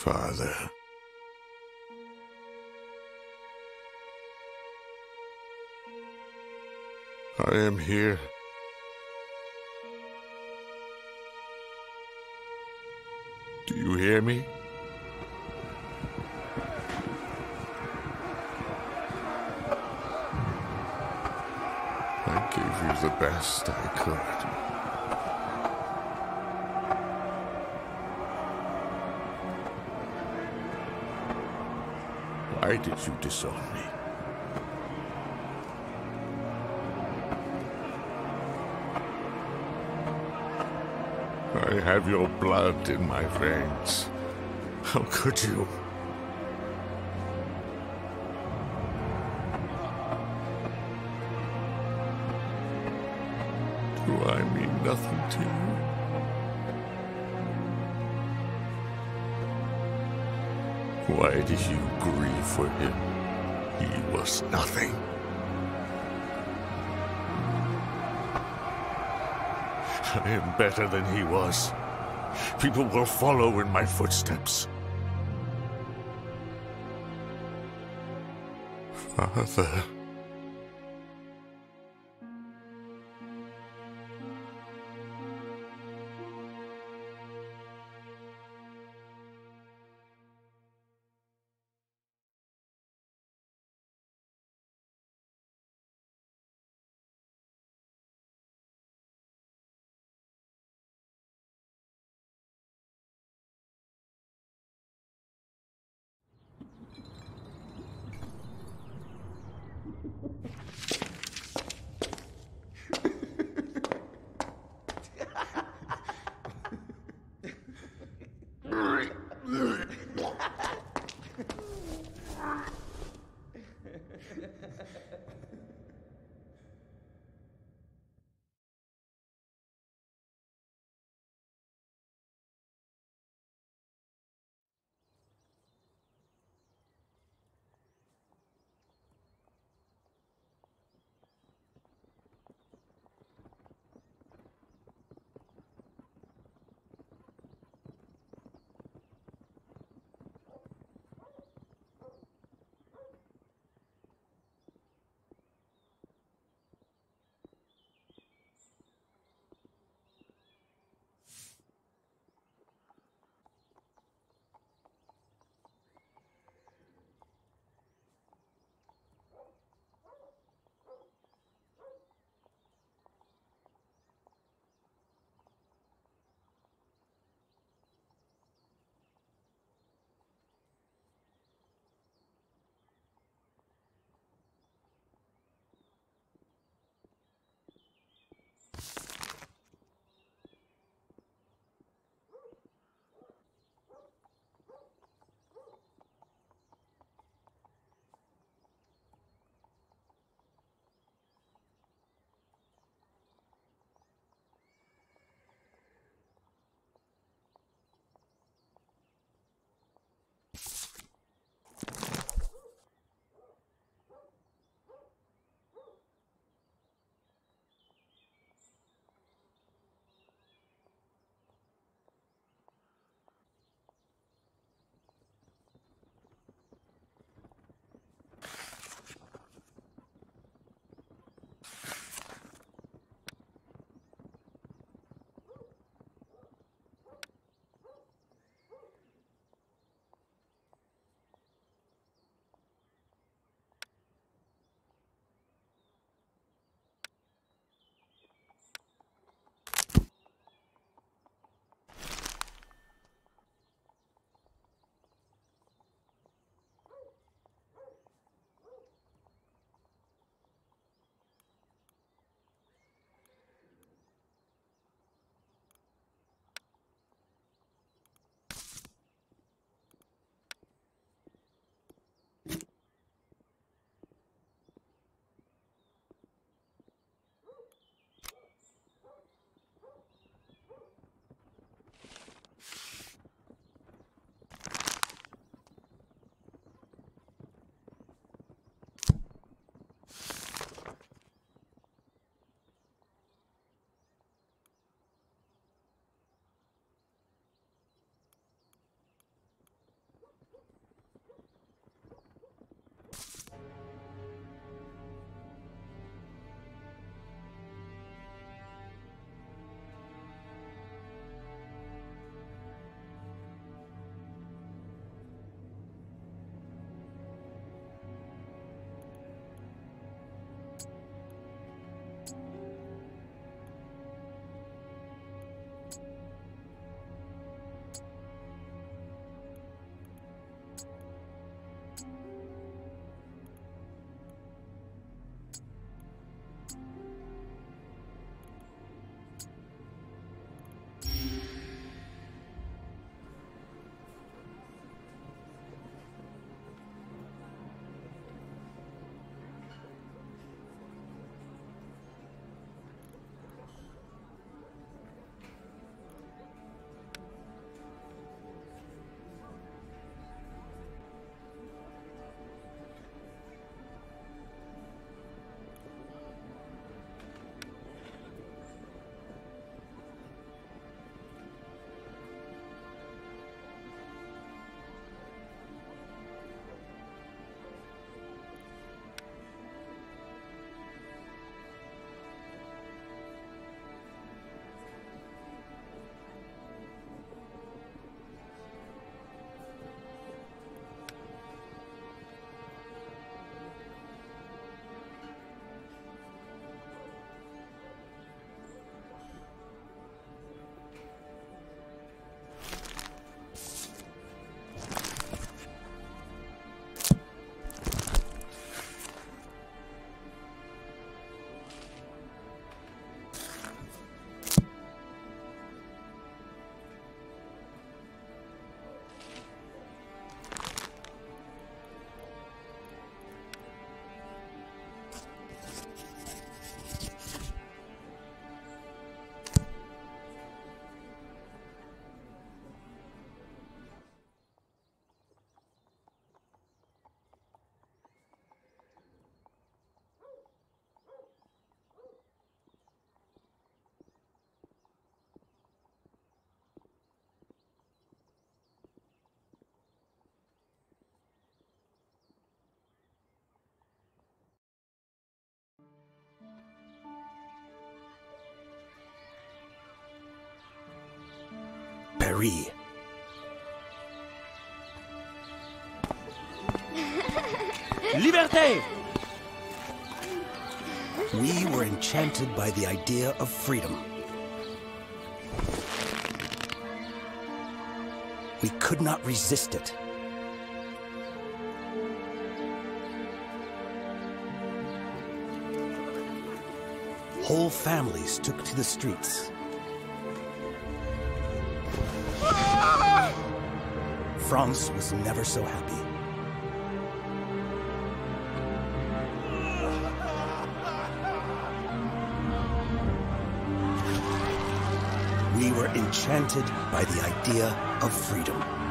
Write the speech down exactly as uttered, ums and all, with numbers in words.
Father. I am here. Do you hear me? I gave you the best I could. Why did you disown me? I have your blood in my veins. How could you? Do I mean nothing to you? Why did you grieve for him? He was nothing. I am better than he was. People will follow in my footsteps. Father. Paris. Liberté! We were enchanted by the idea of freedom. We could not resist it. Whole families took to the streets. France was never so happy. We were enchanted by the idea of freedom.